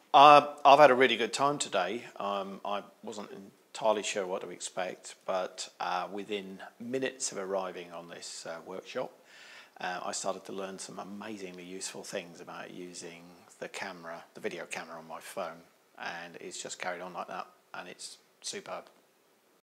I've had a really good time today. I wasn't entirely sure what to expect, but within minutes of arriving on this workshop, I started to learn some amazingly useful things about using the camera, the video camera on my phone, and it's just carried on like that, and it's superb.